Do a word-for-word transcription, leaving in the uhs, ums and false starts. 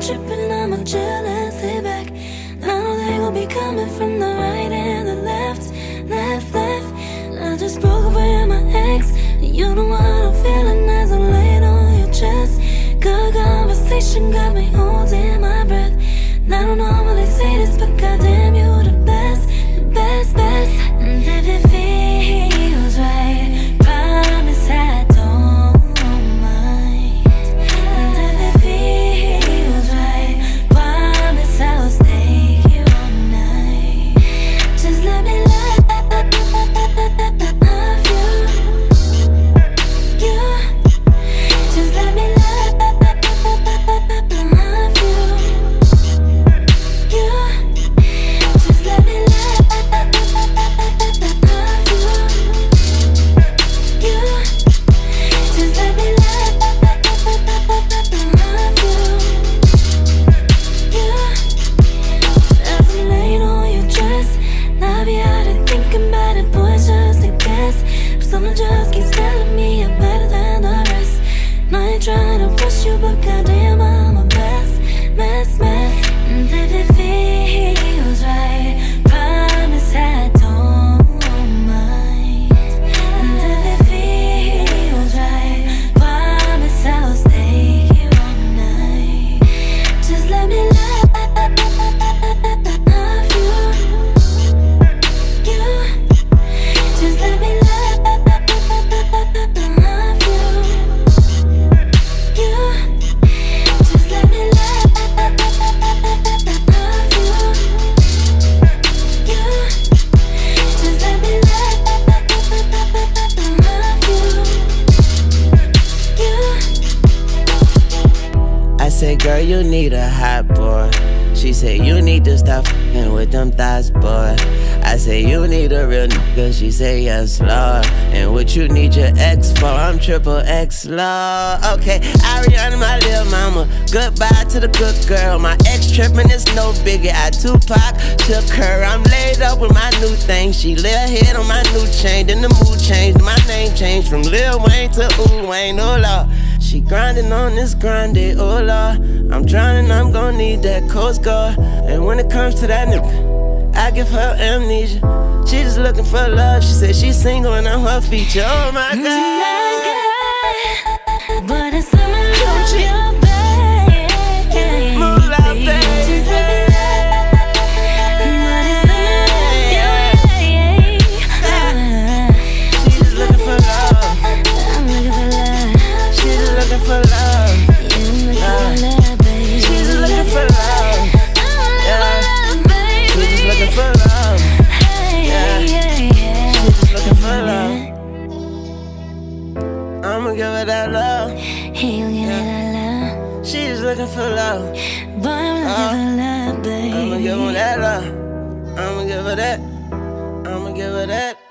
tripping, I'ma chill and sit back. I know they gon' be coming from the right and the left, left, left. I just broke up with my ex. You know what I'm feeling as I'm laying on your chest. Good conversation got me holding my breath. And I don't normally say this, but goddamn, you the best, the best, best. And if it feels right, promise I don't mind. And if it feels right, promise I'll stay here all night. Just let me love you, you. Just let me love you, you. Just let me someone just keeps telling me I'm better than the rest. And I ain't trying to push you, but goddamn, I'm a mess, mess, mess. And if it feels right, promise I don't mind. And if it feels right, promise I'll stay here all night. Just let me love you, you. Just let me love. I said, girl, you need a hot boy. She said, you need to stop f***ing with them thighs, boy. I said, you need a real nigga. She said, yes, Lord. And what you need your ex for? I'm triple X, Lord. Okay, Ariana, my little mama. Goodbye to the good girl. My ex trippin' is no biggie. I Tupac took her. I'm laid up with my new thing. She lil' head on my new chain. Then the mood changed. My name changed from Lil Wayne to Ooh Wayne, oh Lord. She grinding on this grind, oh Lord. I'm drowning, I'm gon' need that Coast Guard. And when it comes to that nigga, I give her amnesia. She just looking for love. She said she's single and I'm her feature. Oh my God. But it's summer love, your baby. Move out, baby. But it's summer love, your baby. She just looking for love. I'm looking for love. She just looking for love. Yeah, I'm looking for love, baby. She just looking for love. Yeah. She just looking for love. Yeah. She just looking for love. I'ma give her that love. Hey, you get that love. She just looking for love. Boy, I'm looking for love, baby. I'ma give her that love. I'ma give her that. I'ma give her that.